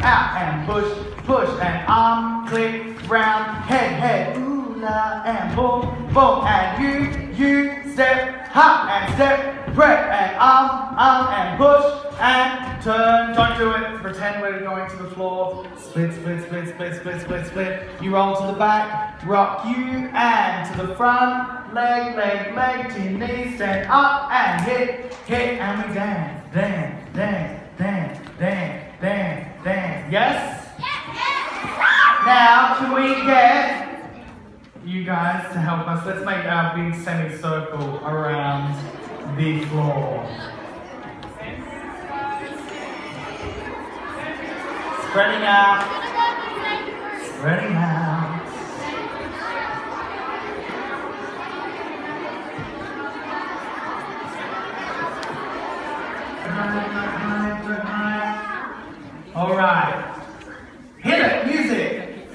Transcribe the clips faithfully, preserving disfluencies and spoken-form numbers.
out and push, push, and arm, click, round, head, head, ooh la, and boom, boom, and you, you, step, hop, and step, break, and arm, arm, and push, and turn, don't do it, pretend we're going to the floor, split, split, split, split, split, split, split, you roll to the back, rock you, and to the front, leg, leg, leg, to your knees, stand up, and hit, hit, and we dance, dance, dance, dance, dance, dance, dance, yes? Now, can we get you guys to help us? Let's make our big semicircle around the floor. Spreading out. Spreading out. All right. Hit it, music.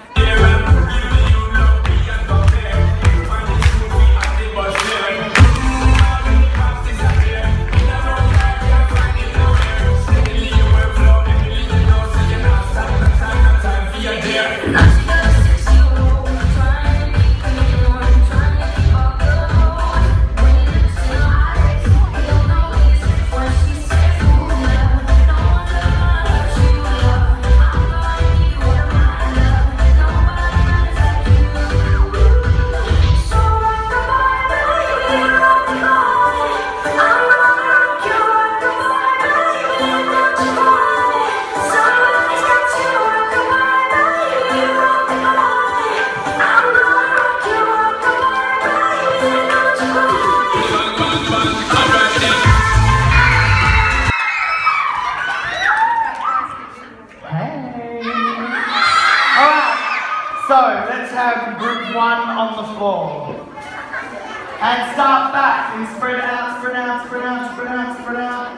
So, let's have group one on the floor. And start back and spread out, spread out, spread out, spread out, spread out.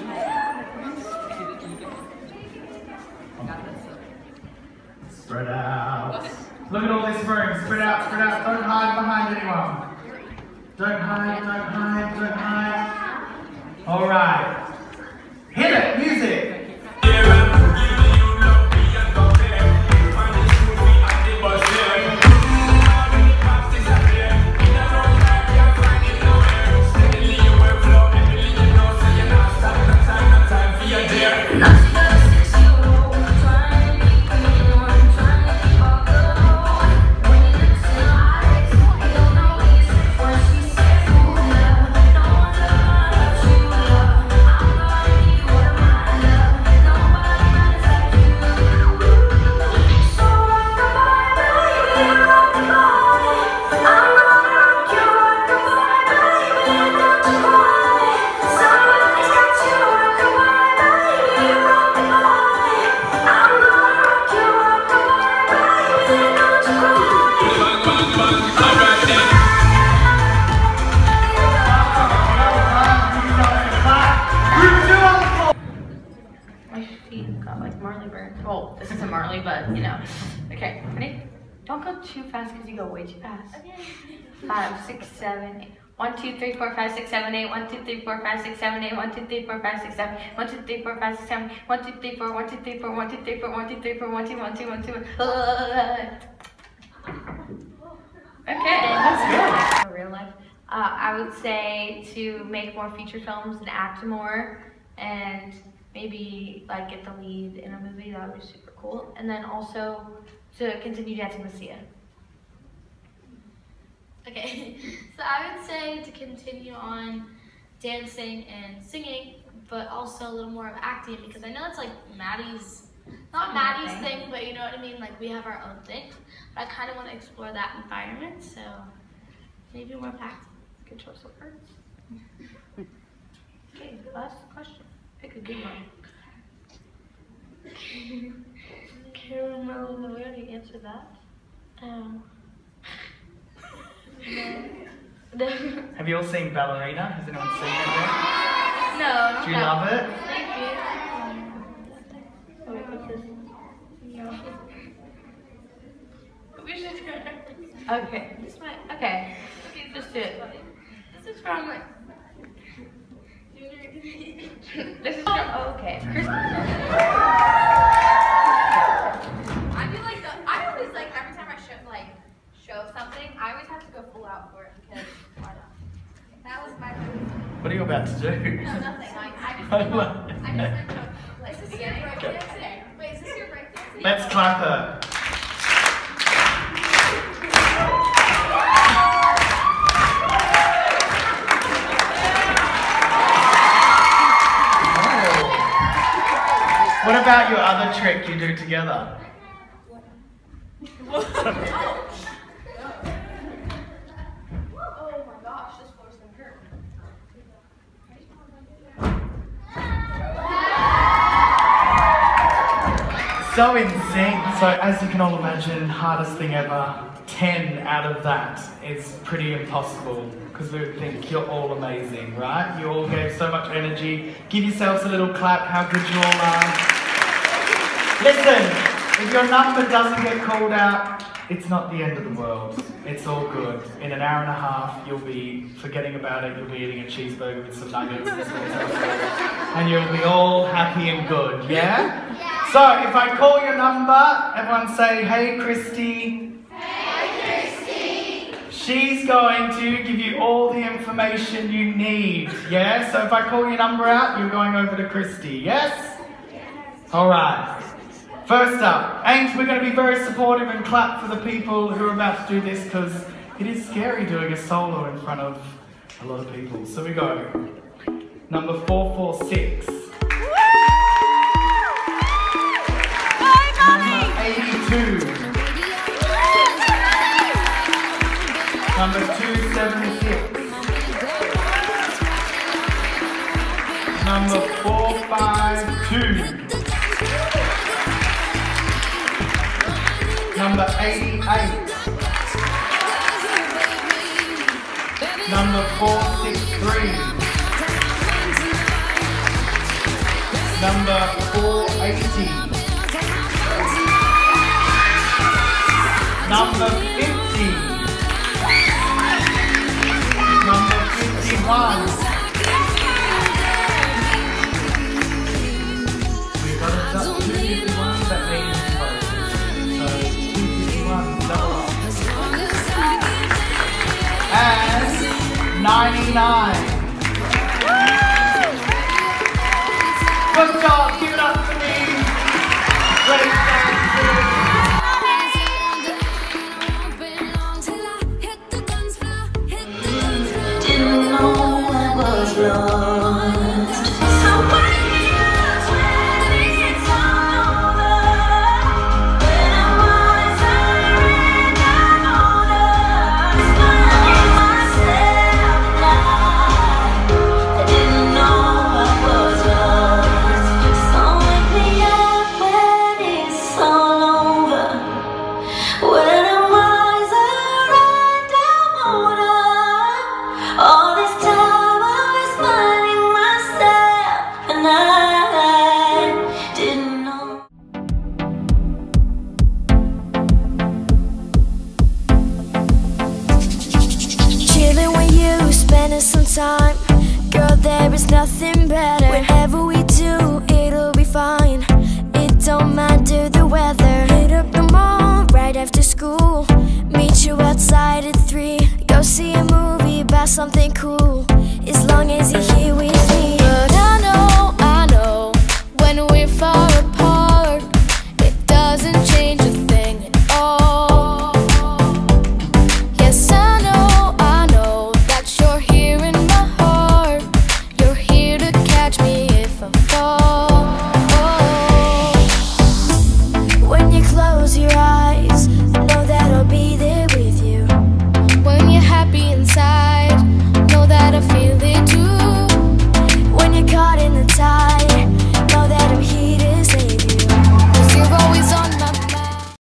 Spread out. Look at all this room. Spread out, spread out. Don't hide behind anyone. Don't hide, don't hide, don't hide. All right. Hit it, music. Well, this isn't Marley, but you know. Okay, ready? Don't go too fast because you go way too fast. Okay. Five, six, seven, eight. One, two, three, four, five, six, seven, eight. One, two, three, four, five, six, seven, eight. One, two, three, four, five, six, seven. One, two, three, four, five, six, seven. One, two, three, four. One, two, three, four. One, two, three, four. One, two, three, four. One, two, one, two, one, two. Okay, that's good. For real life, uh, I would say to make more feature films and act more, and maybe like get the lead in a movie. That would be super cool. And then also to continue dancing with Sia. Okay, so I would say to continue on dancing and singing, but also a little more of acting, because I know it's like Maddie's, not Maddie's thing. thing, but you know what I mean? Like we have our own thing. But I kind of want to explore that environment, so maybe more acting. Good choice of words. Okay, last question. Pick a good one. Caramel, we already answered that. Um, no. Have you all seen Ballerina? Has anyone seen it yet? No, Do you love it? Thank you. Oh, wait, what's this? We should go. Okay, this might, okay, let's do it. This is from like. This is from, oh, okay. Chris about to do? No, nothing. Like, I just I went love home. I just went home. Is this your breakdance? Wait, is this your breakdance? Let's clap her. What about your other trick you do together? Oh my gosh, this floor's gonna hurt. So in sync. So as you can all imagine, hardest thing ever. ten out of that is pretty impossible because we think you're all amazing, right? You all gave so much energy. Give yourselves a little clap how good you all are. Listen, if your number doesn't get called out, it's not the end of the world. It's all good. In an hour and a half, you'll be forgetting about it. You'll be eating a cheeseburger with some nuggets and some and you'll be all happy and good, yeah? Yeah. So, if I call your number, everyone say, hey, Christy. Hey, Christy. She's going to give you all the information you need, yeah? So, if I call your number out, you're going over to Christy, yes? Yes. All right. First up, and we're going to be very supportive and clap for the people who are about to do this because it is scary doing a solo in front of a lot of people. So we go. Number four four six. Number eighty-two. Number two seventy-six. Number four five two. Number eighty-eight. Number four six three. Number four eighty. Number fifty. Number fifty-one. We've got it up to fifty-one, that means and ninety-nine. Good job.